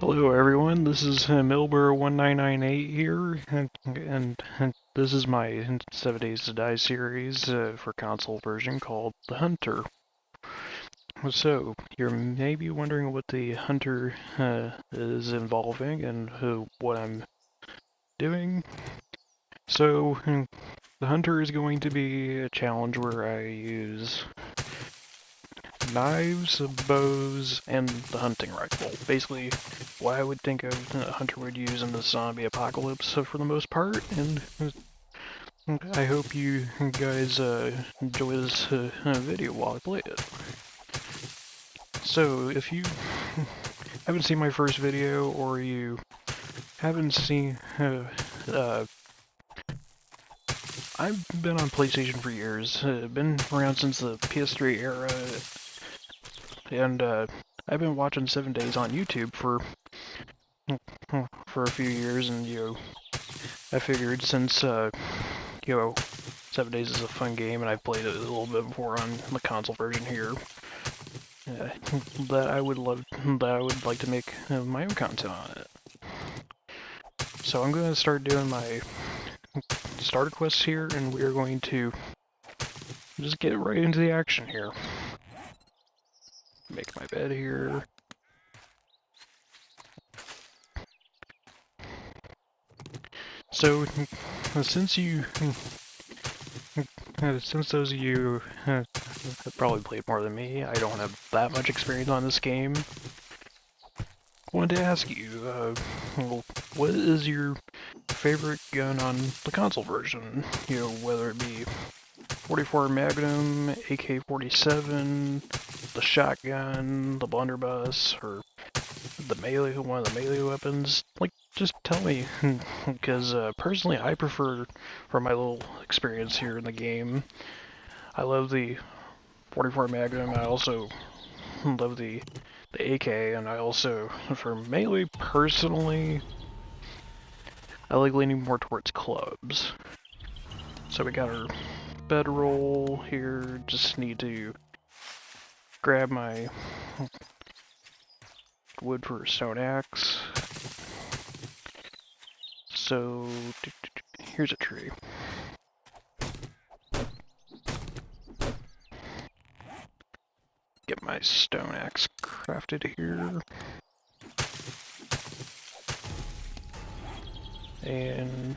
Hello everyone, this is Milbur1998 here, and this is my 7 Days to Die series for console version called The Hunter. So, you're maybe wondering what the Hunter is involving and what I'm doing. So, the Hunter is going to be a challenge where I use knives, bows, and the hunting rifle. Basically, what I would think a hunter would use in the zombie apocalypse for the most part, and I hope you guys enjoy this video while I play it. So, if you haven't seen my first video, or you haven't seen... I've been on PlayStation for years, been around since the PS3 era, and I've been watching 7 Days on YouTube for a few years, and I figured since 7 Days is a fun game, and I've played it a little bit before on the console version here, that I would like to make my own content on it. So I'm going to start doing my starter quests here, and we are going to just get right into the action here. Make my bed here. So, since those of you have probably played more than me, I don't have that much experience on this game. I wanted to ask you, what is your favorite gun on the console version? Whether it be 44 Magnum, AK-47, the shotgun, the blunderbuss, or one of the melee weapons. Like, just tell me, because personally I prefer, from my little experience here in the game, I love the 44 Magnum. I also love the AK, and I also, for melee personally, I like leaning more towards clubs. So we got our bedroll here, just need to grab my wood for a stone axe. So, here's a tree. Get my stone axe crafted here. And...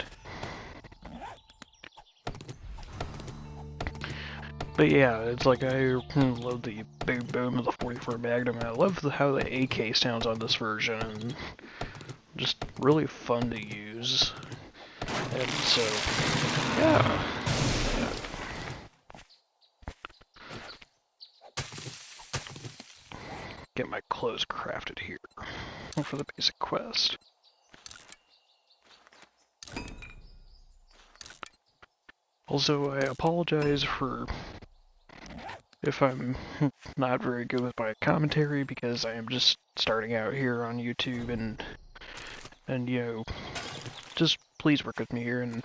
but yeah, it's like I love the big boom of the 44 Magnum, and I love how the AK sounds on this version, and just really fun to use. And so, yeah. Get my clothes crafted here for the basic quest. Also, I apologize for if I'm not very good with my commentary, because I am just starting out here on YouTube, and just please work with me here, and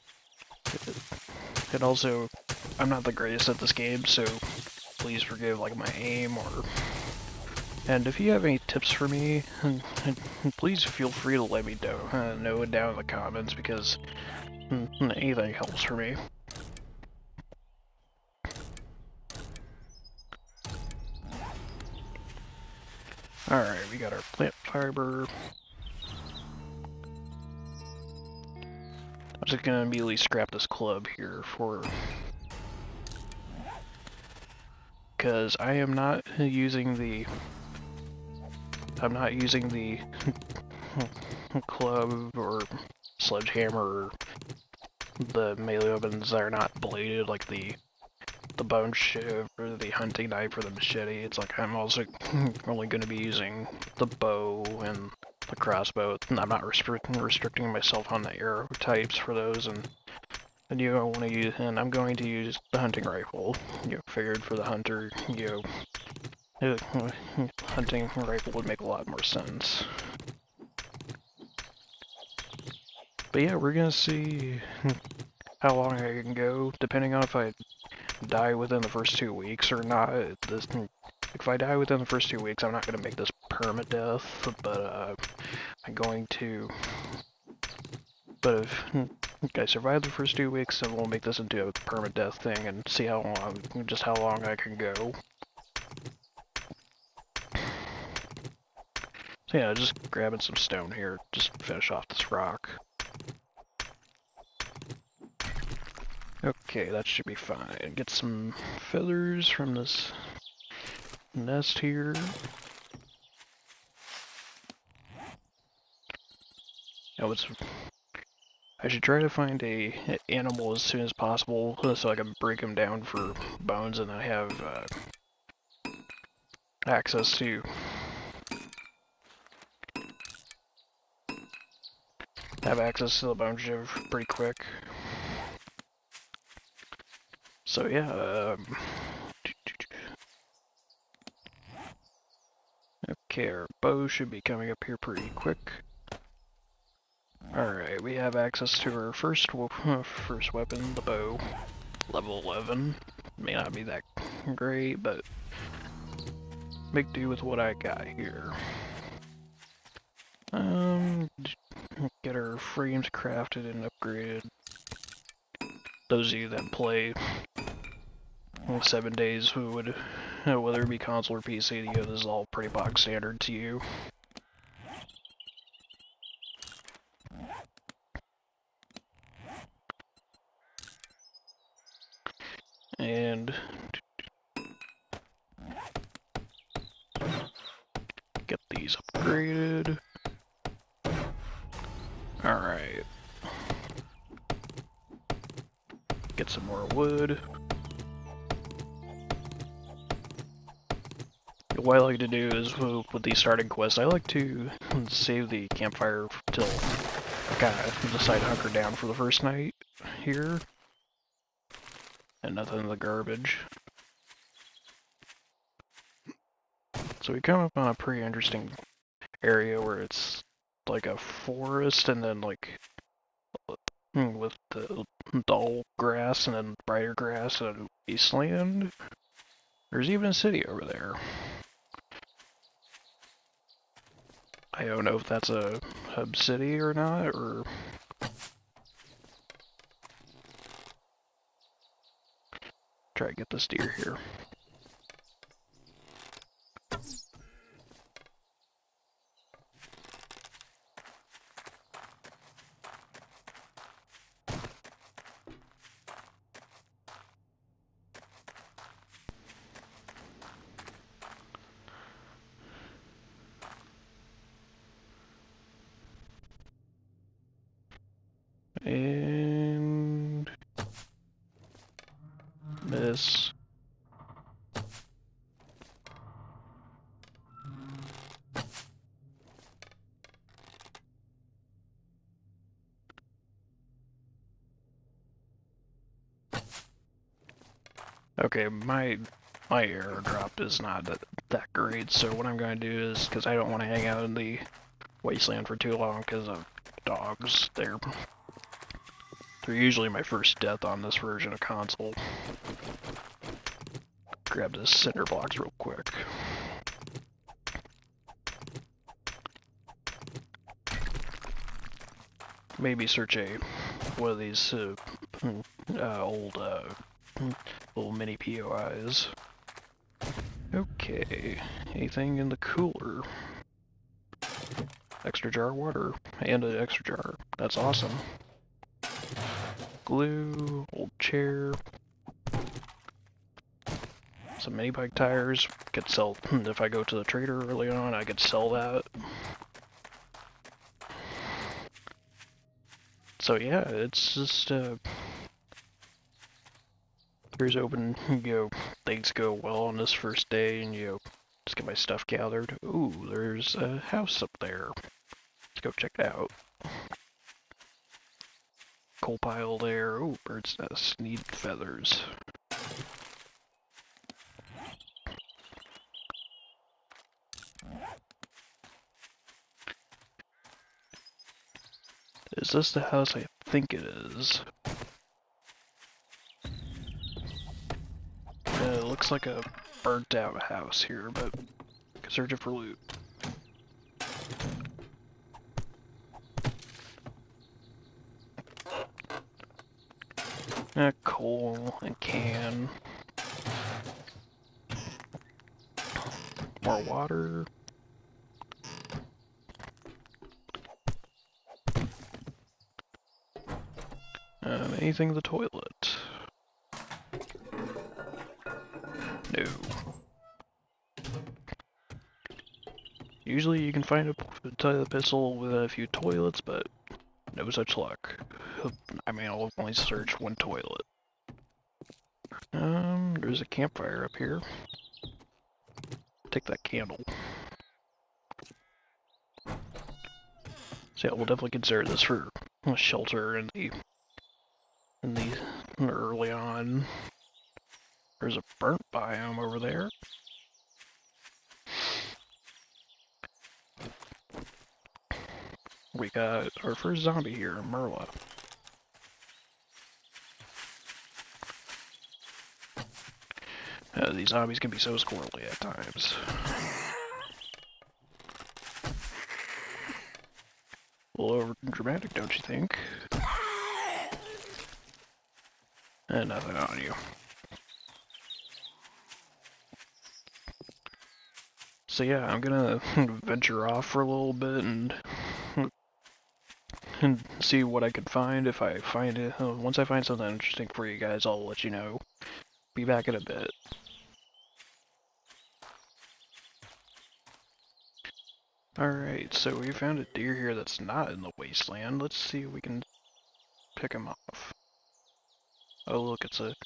also, I'm not the greatest at this game, so please forgive like my aim, and if you have any tips for me, please feel free to let me know it down in the comments, because anything helps for me. Alright, we got our plant fiber. I'm just gonna immediately scrap this club here because I am not using the club or sledgehammer or the melee weapons that are not bladed, like the bone shiv or the hunting knife or the machete. It's like I'm also only going to be using the bow and the crossbow. I'm not restricting myself on the arrow types for those, and I'm going to use the hunting rifle. Figured for the hunter, hunting rifle would make a lot more sense. But yeah, we're gonna see how long I can go, depending on if I die within the first 2 weeks or not. If if I die within the first 2 weeks, I'm not going to make this permadeath, but I'm going to... But if I survive the first 2 weeks, then we'll make this into a permadeath thing and see how long I can go. So yeah, just grabbing some stone here, just finish off this rock. Okay, that should be fine. Get some feathers from this nest here. Oh, I should try to find a animal as soon as possible so I can break them down for bones and I have access to the bone shiv pretty quick. So yeah, okay, our bow should be coming up here pretty quick. Alright, we have access to our first weapon, the bow. Level 11. May not be that great, but make do with what I got here. Get our frames crafted and upgraded. Those of you that play 7 days who would, whether it be console or PC, this is all pretty bog standard to you. And get these upgraded. Alright. Get some more wood. What I like to do is, with these starting quests, I like to save the campfire till I kind of decide to hunker down for the first night here. And nothing in the garbage. So we come up on a pretty interesting area where it's like a forest and then like with the dull grass and then brighter grass and a wasteland. There's even a city over there. I don't know if that's a hub city or not, or... Try to get this deer here. And this. Okay, my airdrop is not that great, so what I'm going to do is, because I don't want to hang out in the wasteland for too long because of dogs, they're usually my first death on this version of console. Grab this cinder blocks real quick. Maybe search one of these old little mini POIs. Okay, anything in the cooler? Extra jar of water and an extra jar. That's awesome. Glue, old chair, some mini bike tires. Could sell if I go to the trader early on. I could sell that. So yeah, it's just here's open. Things go well on this first day, and just get my stuff gathered. Ooh, there's a house up there. Let's go check it out. Coal pile there. Ooh, bird's nest. Need feathers. Is this the house I think it is? It looks like a burnt out house here, but searching for loot. Coal and can. More water. Anything in the toilet? No. Usually you can find a toilet pistol with a few toilets, but no such luck. I mean, I'll only search one toilet. There's a campfire up here. Take that candle. So yeah, we'll definitely consider this for a shelter in the early on. There's a burnt biome over there. We got our first zombie here, Merla. These zombies can be so squirrely at times. A little over dramatic, don't you think? And nothing on you. So yeah, I'm gonna venture off for a little bit and see what I can find. If I find it, once I find something interesting for you guys, I'll let you know. Be back in a bit. Alright, so we found a deer here that's not in the wasteland. Let's see if we can pick him off. Oh look, it's a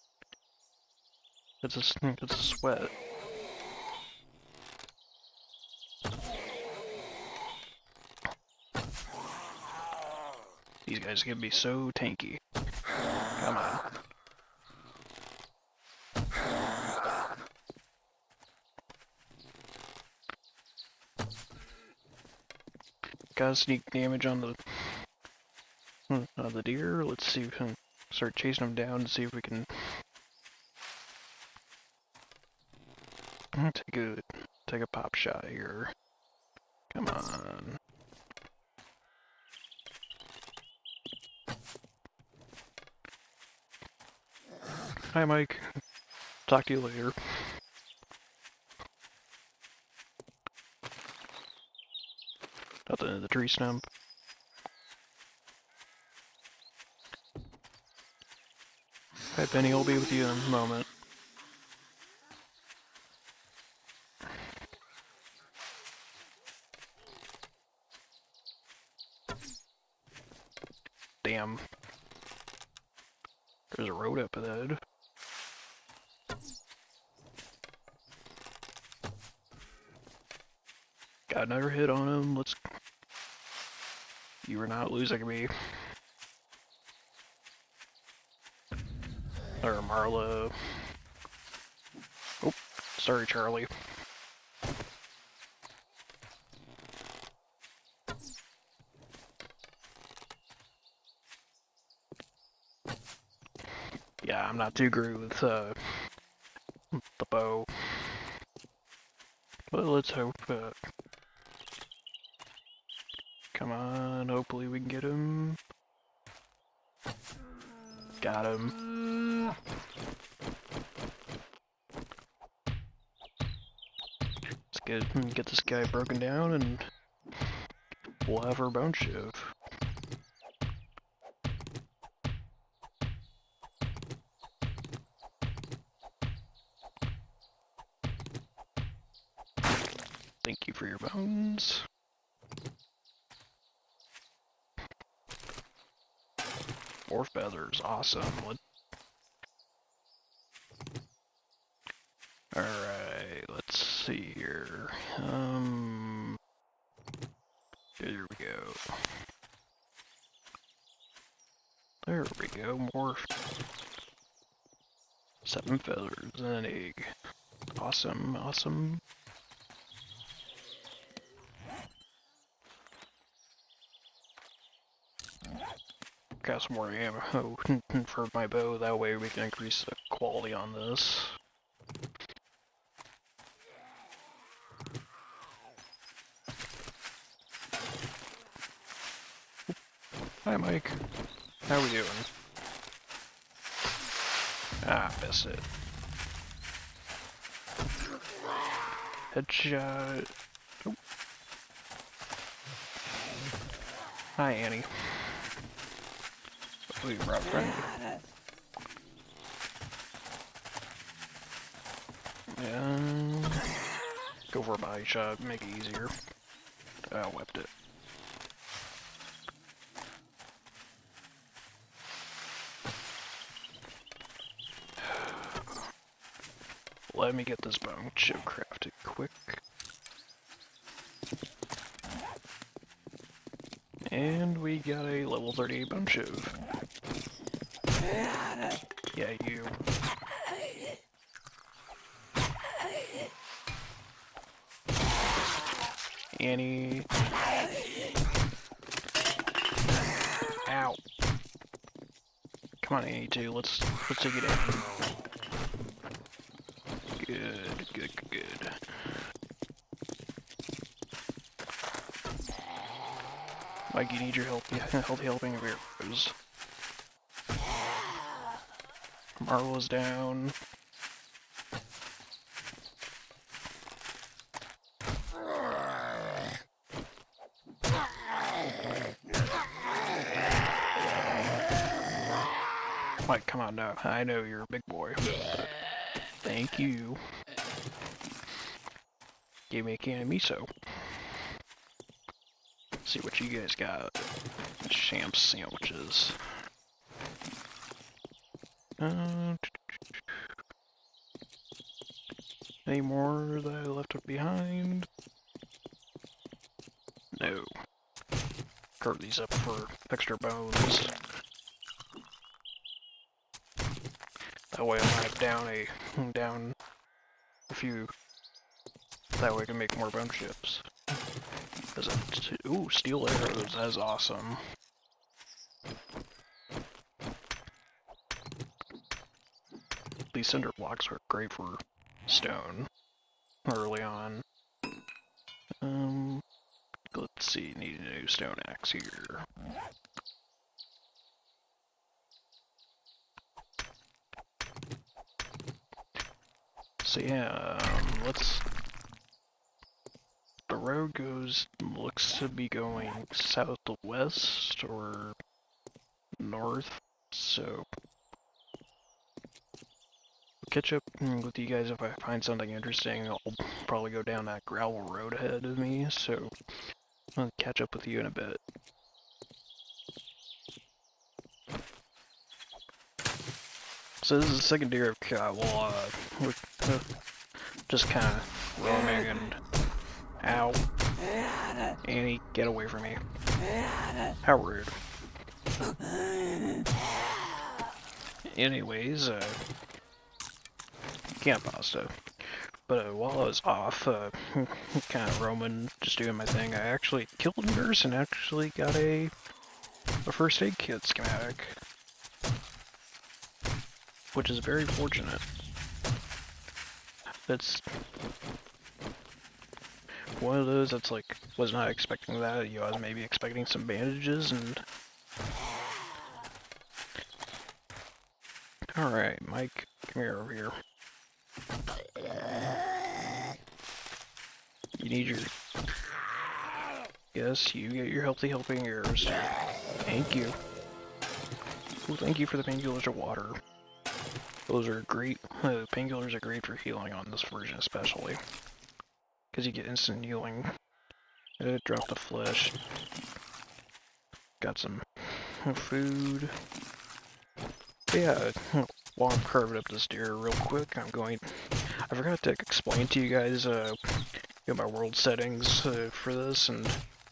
sweat. These guys can be so tanky. Come on. Got sneak damage on the deer. Let's see if we can start chasing them down and see if we can take a pop shot here. Come on. Hi, Mike. Talk to you later. Nothing in the tree stump. Hi, Penny. I'll be with you in a moment. Damn. There's a road up ahead. Got another hit on him. Let's... You are not losing me. Or Marla. Oh, sorry, Charlie. Yeah, I'm not too great with the bow. But let's hope. Come on, hopefully we can get him. Got him. Let's get this guy broken down and we'll have our bone shiv. Thank you for your bones. More feathers, awesome. Alright, let's see here. There we go. There we go, more 7 feathers and an egg. Awesome, awesome. Got some more ammo for my bow, that way we can increase the quality on this. Hi, Mike. How we doing? Ah, missed it. Headshot. Oh. Hi, Annie. Hopefully you brought a friend. And go for a body shot, make it easier. I whipped it. Let me get this bone chip crafted quick. And we got a level 38 bone shiv. Yeah, you. Annie. Ow. Come on, Annie, too. Let's take it out. Good. Mike, you need your healthy helping of arrows. Marla's down. Mike, come on now. I know you're a big boy. Thank you. Gave me a can of miso. Let's see what you guys got. Champ sandwiches. Any more that I left behind? No. Carve these up for extra bones. That way I'll have down a few. That way I can make more bone chips. Ooh, steel arrows, that's awesome. These cinder blocks are great for stone early on. Let's see, need a new stone axe here. So yeah, the road looks to be going south to west or north, so I'll catch up with you guys if I find something interesting. I'll probably go down that gravel road ahead of me, so I'll catch up with you in a bit. So this is the second deer I've caught while we're just kind of roaming and... Ow. Annie, get away from me. How rude. Anyways, camp pasta. But while I was off, kind of roaming, just doing my thing, I actually killed a nurse and actually got a first aid kit schematic. Which is very fortunate. That's one of those that's like, was not expecting that. You know, I was maybe expecting some bandages and... Alright, Mike, come here over here. You need your... Yes, you get your healthy helping arrows. Thank you. Well, thank you for the painkillers of water. Those are great. Painkillers are great for healing on this version especially. Because you get instant healing. Drop the flesh. Got some food. But yeah, while I'm carving up this deer real quick, I forgot to explain to you guys my world settings for this, and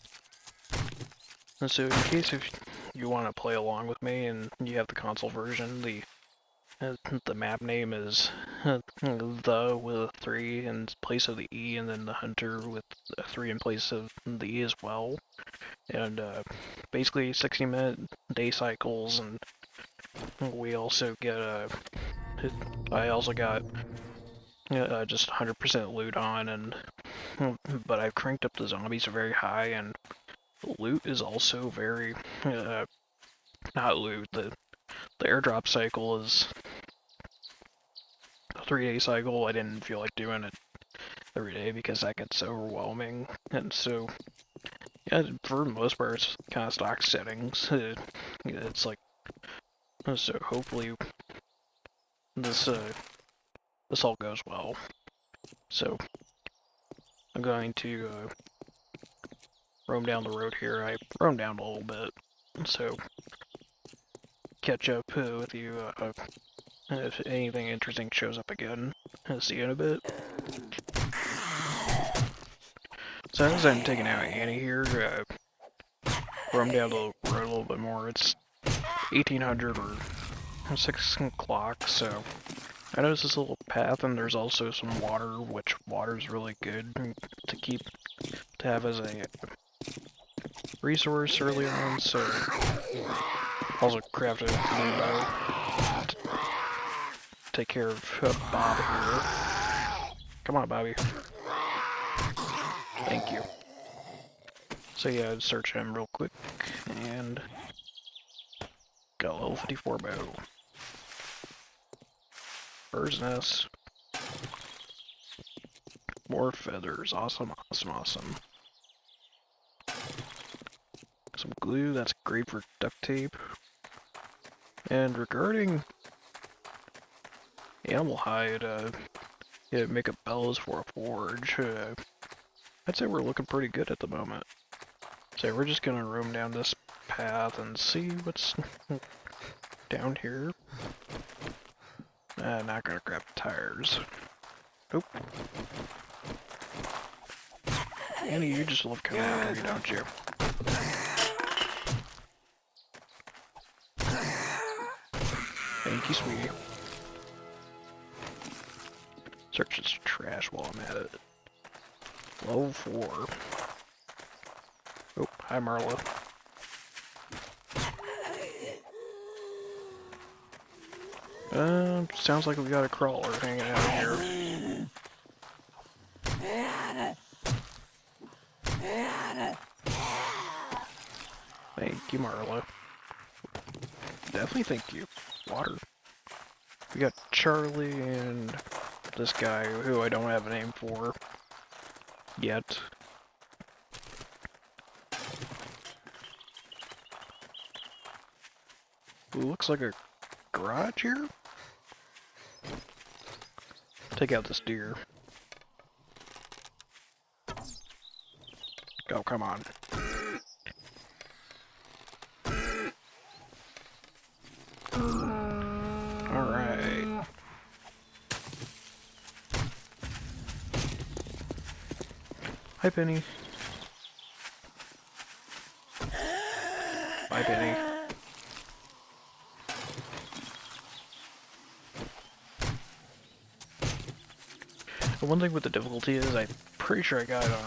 so in case if you want to play along with me and you have the console version, the map name is the with a 3 in place of the E, and then the hunter with a 3 in place of the E as well. And basically 60-minute day cycles, and we also get I also got just 100% loot on, and but I've cranked up the zombies very high, and loot is also very, not loot, the airdrop cycle is a 3-day cycle. I didn't feel like doing it every day because that gets overwhelming, and so, yeah, for the most part, it's kind of stock settings. It's like, so hopefully this, this all goes well. So, I'm going to, roam down the road here. I roamed down a little bit, so catch up with you if anything interesting shows up again. See you in a bit. So as I'm taking out Annie here, roam down the road a little bit more. It's 1800 or 6 o'clock, so I noticed this little path, and there's also some water, which water is really good to have as a resource early on, so also crafted a window to take care of Bob here. Come on, Bobby. Thank you. So yeah, I'd search him real quick, and got a level 54 bow. Bird's nest. More feathers. Awesome, awesome, awesome. Some glue, that's great for duct tape. And regarding animal hide, yeah, make up bellows for a forge. I'd say we're looking pretty good at the moment. So we're just gonna roam down this path and see what's down here. Not gonna grab tires. Nope. Annie, you just love coming after me, don't you? Thank you, sweetie. Search this trash while I'm at it. Level 4. Oh, hi Marla. Sounds like we got a crawler hanging out here. Thank you, Marla. Definitely thank you. Water. We got Charlie and this guy who I don't have a name for yet. Ooh, looks like a garage here? Take out this deer. Oh, come on. Alright. Hi, Penny. Bye, Penny. The one thing with the difficulty is I'm pretty sure I got it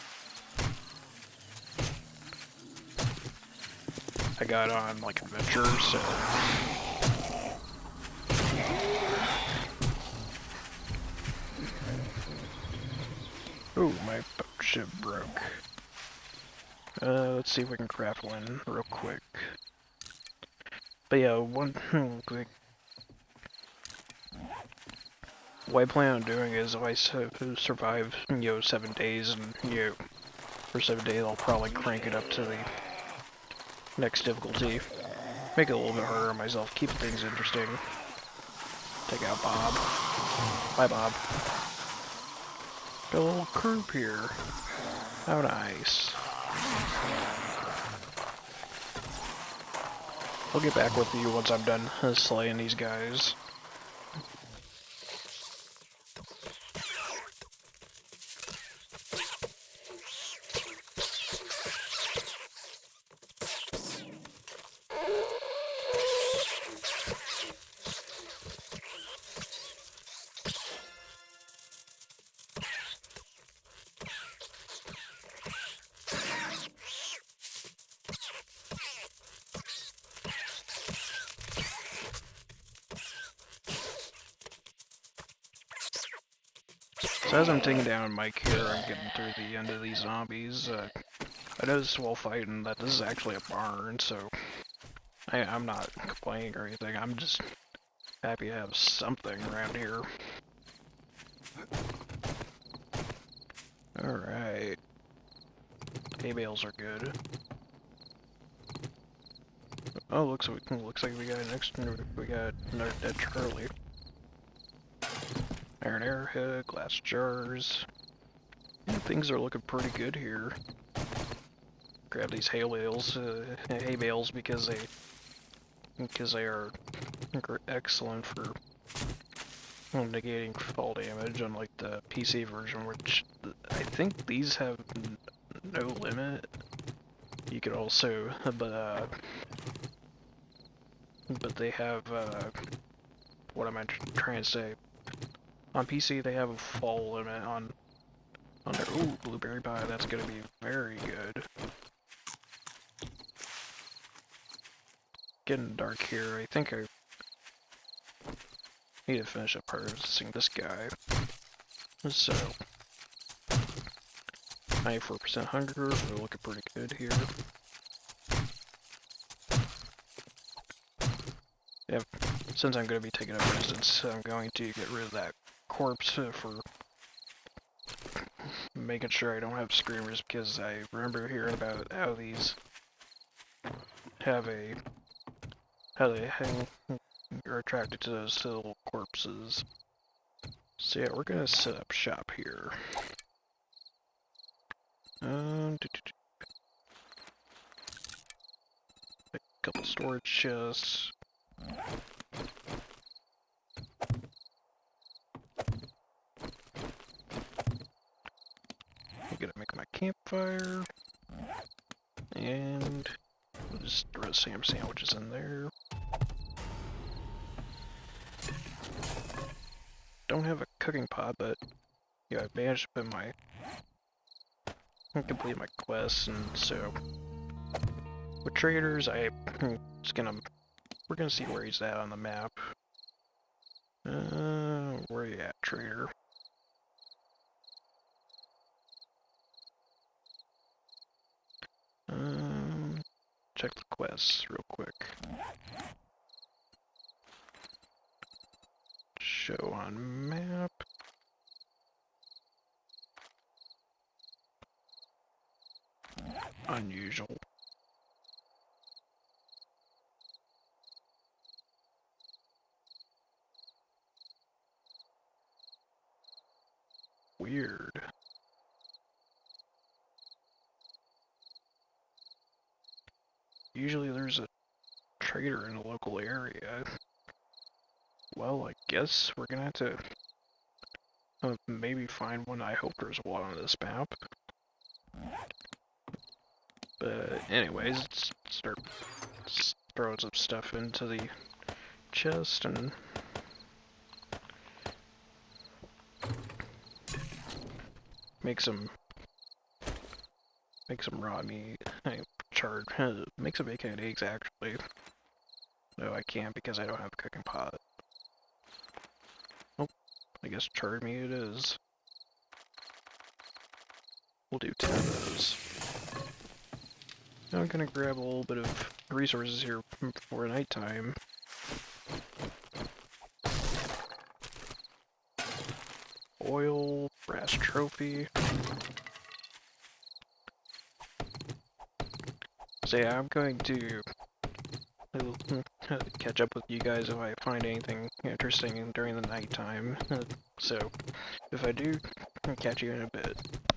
on like adventure, so ooh, my boat ship broke. Let's see if we can craft one real quick. But yeah, one quick. What I plan on doing is if I survive, 7 days, and for 7 days I'll probably crank it up to the next difficulty. Make it a little bit harder on myself, keep things interesting. Take out Bob. Bye, Bob. Got a little group here. How nice. I'll get back with you once I'm done slaying these guys. So as I'm taking down Mike here, I'm getting through the end of these zombies. I noticed while fighting that this is actually a barn, so I'm not complaining or anything. I'm just happy to have something around here. Alright. Hay bales are good. Oh, looks like we got another dead Charlie. Iron arrowhead, glass jars. Yeah, things are looking pretty good here. Grab these hay bales because they are excellent for negating fall damage, unlike the PC version, which I think these have no limit. You could also, but they have, what am I trying to say? On PC, they have a fall limit on their, ooh, blueberry pie, that's gonna be very good. Getting dark here, I think I need to finish up harvesting this guy. So, 94% hunger, we're looking pretty good here. Yeah, since I'm going to be taking up residence, I'm going to get rid of that corpse for making sure I don't have screamers, because I remember hearing about how these have how they are attracted to those little corpses. So yeah, we're going to set up shop here. A couple storage chests. I'm gonna make my campfire, and we'll just throw some sandwiches in there. Don't have a cooking pot, but yeah, I managed to complete my quests, and so with traders, we're gonna see where he's at on the map. Where you at, trader? Check the quests real quick. Show on map. Unusual. Weird. Usually there's a trader in the local area. Well, I guess we're gonna have to maybe find one. I hope there's one on this map. But anyways, let's start throwing some stuff into the chest and make some raw meat. Make some bacon and eggs actually. No, I can't because I don't have a cooking pot. Oh, I guess charred meat it is. We'll do 10 of those. Now I'm gonna grab a little bit of resources here for nighttime. Oil, brass trophy. So yeah, I'm going to catch up with you guys if I find anything interesting during the nighttime. So if I do, I'll catch you in a bit.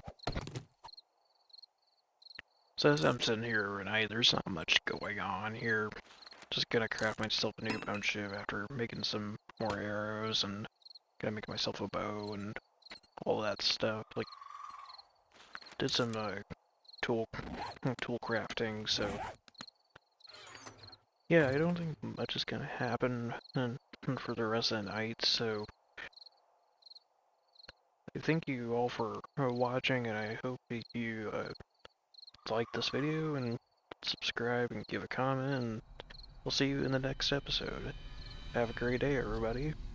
So as I'm sitting here overnight, there's not much going on here. Just gonna craft myself a new bone shiv after making some more arrows, and gonna make myself a bow and all that stuff. Like, did some tool crafting, so yeah, I don't think much is gonna happen for the rest of the night, so I thank you all for watching, and I hope that you like this video and subscribe and give a comment, and we'll see you in the next episode. Have a great day, everybody.